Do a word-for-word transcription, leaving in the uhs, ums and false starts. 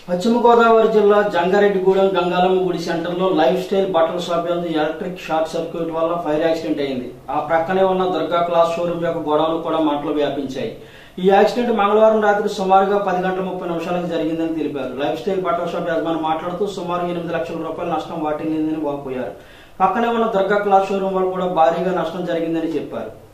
పశ్చిమ గోదావరి జిల్లా జంగారెడ్డిగూడెం గంగాలమ్మ గుడి సెంటర్లో లైఫ్ స్టైల్ బట్టల షాప్ యందు ఎలక్ట్రిక్ షార్ట్ సర్క్యూట్ వల్ల ఫైర్ యాక్సిడెంట్ అయింది. ఆ ప్రక్కనే ఉన్న దుర్గా క్లాస్ షోరూమ్ యొక్క గోడౌన్ కూడా మంటలు వ్యాపించాయి. ఈ యాక్సిడెంట్ మంగళవారం రాత్రి సుమారుగా పది గంటల ముప్పై నిమిషాలకు జరిగిందని తెలిపారు. లైఫ్ స్టైల్ బట్టల షాప్ యజమాని మాట్లాడుతూ సుమారు ఎనిమిది లక్షల రూపాయల నష్టం వాటిల్లిందని వాపోయారు. పక్కనే ఉన్న దుర్గా క్లాస్ షోరూమ్ వల్ల కూడా భారీగా నష్టం జరిగిందని చెప్పారు.